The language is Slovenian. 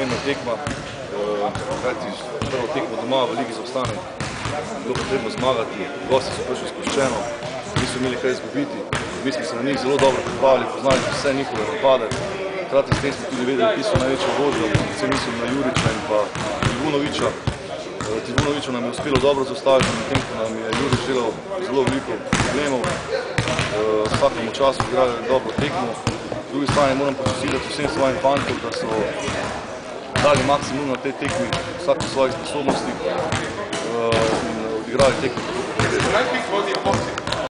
pomembna tekma, kajti prvo tekmo doma v ligi zaostane, bilo potrebno zmagati, gosti so prišli spuščeno, niso imeli kaj izgubiti, mi smo se na njih zelo dobro pripravili, poznali vse njihove napade, hkrati s tem smo tudi vedeli, ki so največje vodje, predvsem mislim na Juriča in pa Trivunoviča. Trivunoviču nam je uspelo dobro zaustaviti, medtem ko nam je Jurič delal zelo veliko problemov, vsakemu času igrali dobro tekmo. Z druge strani moram počestitati vsem svojim fantom, da so dali maksimum na tej tekmi, vsak v svojih sposobnostih in odigrali tekmo.